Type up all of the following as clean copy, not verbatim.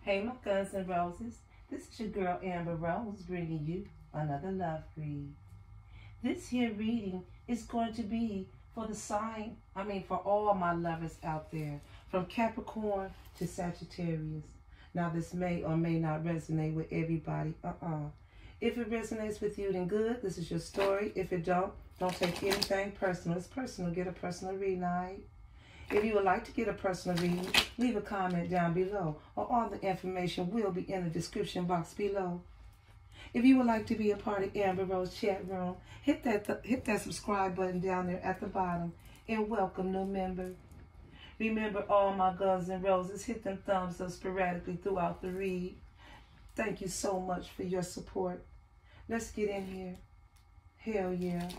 Hey, my guns and roses. This is your girl Amber Rose bringing you another love read. This here reading is going to be for for all my lovers out there, from Capricorn to Sagittarius. Now, this may or may not resonate with everybody. If it resonates with you, then good. This is your story. If it don't take anything personal. It's personal. Get a personal read night. If you would like to get a personal reading, leave a comment down below, or all the information will be in the description box below. If you would like to be a part of Amber Rose chat room, hit that subscribe button down there at the bottom, and welcome new member. Remember, all my guns and roses, hit them thumbs up sporadically throughout the read. Thank you so much for your support. Let's get in here. Hell yeah.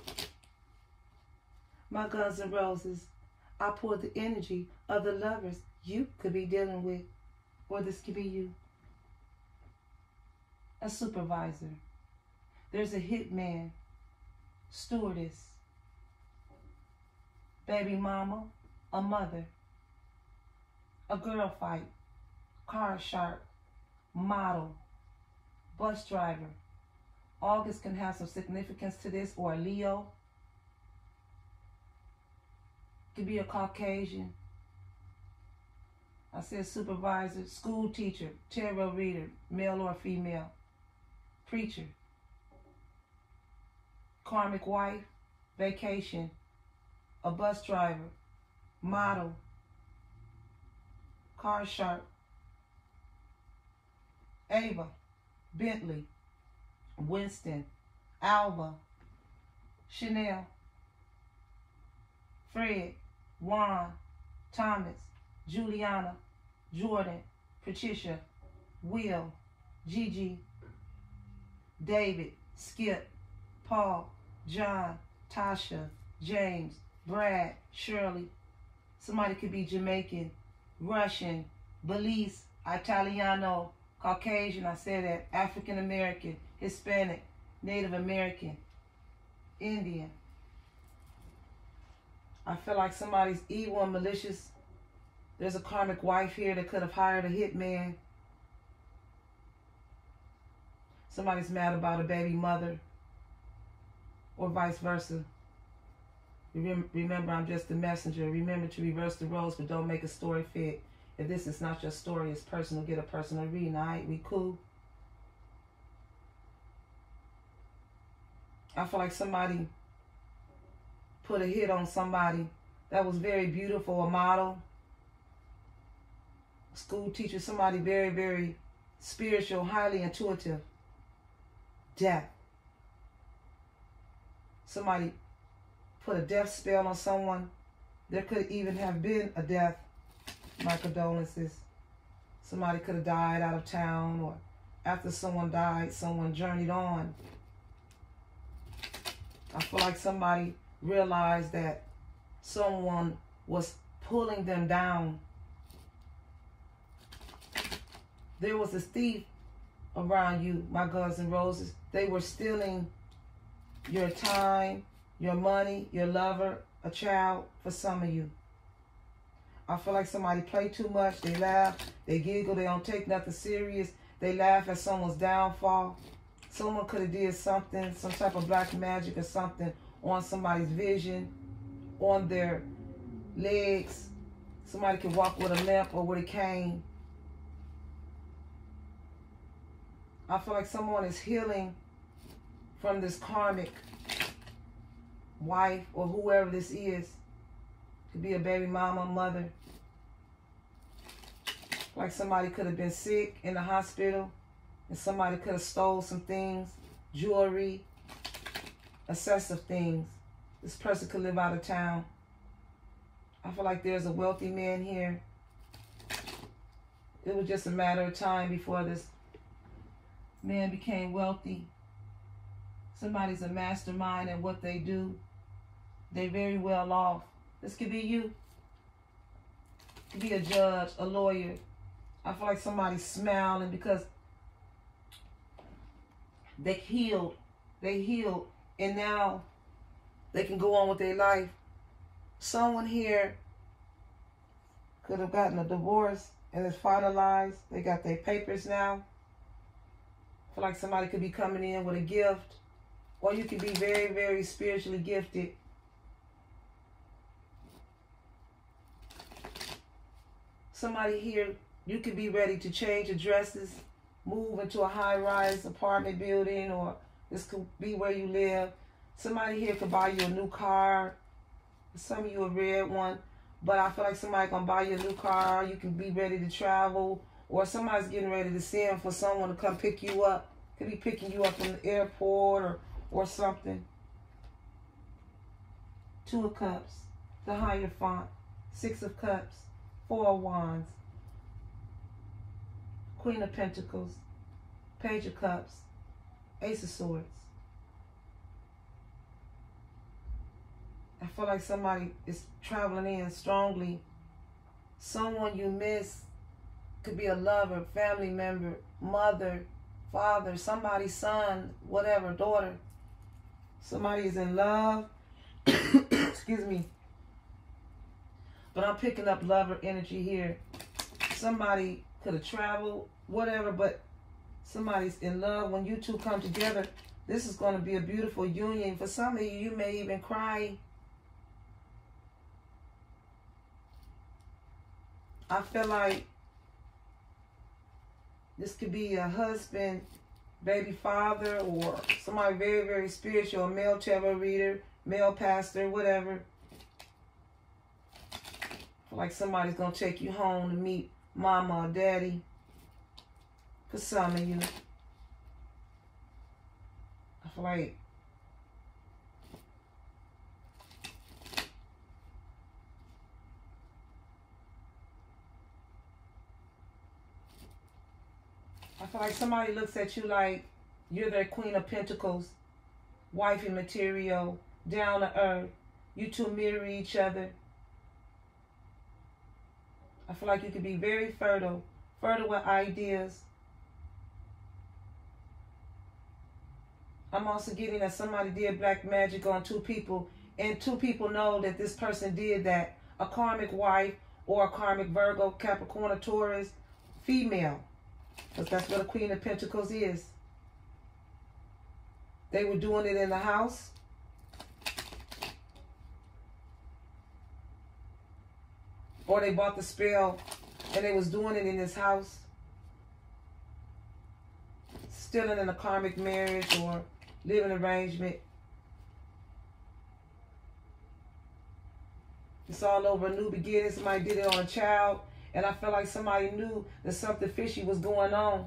My guns and roses, I poured the energy of the lovers you could be dealing with, or this could be you. A supervisor. There's a hitman, stewardess, baby mama, a mother, a girl fight, car shark, model, bus driver. August can have some significance to this, or a Leo. Could be a Caucasian. I said supervisor, school teacher, tarot reader, male or female, preacher, karmic wife, vacation, a bus driver, model, car shark, Ava, Bentley, Winston, Alva, Chanel, Fred, Juan, Thomas, Juliana, Jordan, Patricia, Will, Gigi, David, Skip, Paul, John, Tasha, James, Brad, Shirley. Somebody could be Jamaican, Russian, Belize, Italiano, Caucasian, I said that, African American, Hispanic, Native American, Indian. I feel like somebody's evil and malicious. There's a karmic wife here that could have hired a hitman. Somebody's mad about a baby mother, or vice versa. Remember, I'm just the messenger. Remember to reverse the roles, but don't make a story fit. If this is not your story, it's personal. Get a personal reading, all right? We cool? I feel like somebody put a hit on somebody that was very beautiful, a model, school teacher, somebody very, very spiritual, highly intuitive. Death. Somebody put a death spell on someone. There could even have been a death. My condolences. Somebody could have died out of town, or after someone died, someone journeyed on. I feel like somebody realized that someone was pulling them down. There was a thief around you, my guns and roses. They were stealing your time, your money, your lover, a child, for some of you. I feel like somebody played too much. They laugh, they giggle, they don't take nothing serious. They laugh at someone's downfall. Someone could have did something, some type of black magic or something on somebody's vision, on their legs. Somebody could walk with a limp or with a cane. I feel like someone is healing from this karmic wife, or whoever this is. Could be a baby mama, mother. Like somebody could have been sick in the hospital, and somebody could have stole some things, jewelry, excessive things. This person could live out of town. I feel like there's a wealthy man here. It was just a matter of time before this man became wealthy. Somebody's a mastermind in what they do. They're very well off. This could be you. It could be a judge, a lawyer. I feel like somebody's smiling because they healed. They healed. And now they can go on with their life. Someone here could have gotten a divorce. and it's finalized. They got their papers now. I feel like somebody could be coming in with a gift, or you could be very, very spiritually gifted. Somebody here, you could be ready to change addresses, move into a high-rise apartment building, or this could be where you live. Somebody here could buy you a new car. Some of you a red one. But I feel like somebody gonna buy you a new car. You can be ready to travel. Or somebody's getting ready to send for someone to come pick you up. Could be picking you up from the airport or something. Two of Cups. The higher font. Six of Cups. Four of Wands. Queen of Pentacles. Page of Cups. Ace of Swords. I feel like somebody is traveling in strongly. Someone you miss. Could be a lover, family member, mother, father, somebody's son, whatever, daughter. Somebody is in love. Excuse me. But I'm picking up lover energy here. Somebody could have traveled, whatever, but somebody's in love. When you two come together, this is going to be a beautiful union. For some of you, you may even cry. I feel like this could be a husband, baby father, or somebody very, very spiritual, a male tarot reader, male pastor, whatever. I feel like somebody's going to take you home to meet mama or daddy. For some of you. I feel like somebody looks at you like you're their Queen of Pentacles, wifey material, down to earth. You two mirror each other. I feel like you could be very fertile with ideas. I'm also getting that somebody did black magic on two people, and two people know that this person did that. A karmic wife or a karmic Virgo, Capricorn, or Taurus, female. Because that's what a Queen of Pentacles is. They were doing it in the house. Or they bought the spell and they was doing it in this house. Still in a karmic marriage or living arrangement. It's all over a new beginning. Somebody did it on a child. And I felt like somebody knew that something fishy was going on.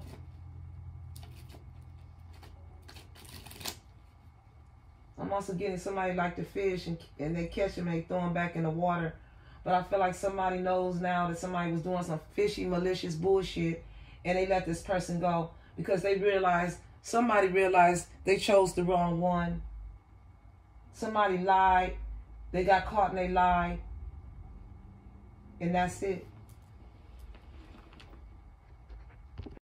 I'm also getting somebody like to fish and they catch them and they throw them back in the water. But I feel like somebody knows now that somebody was doing some fishy, malicious bullshit and they let this person go because they realized, somebody realized they chose the wrong one. Somebody lied. They got caught and they lied. And that's it.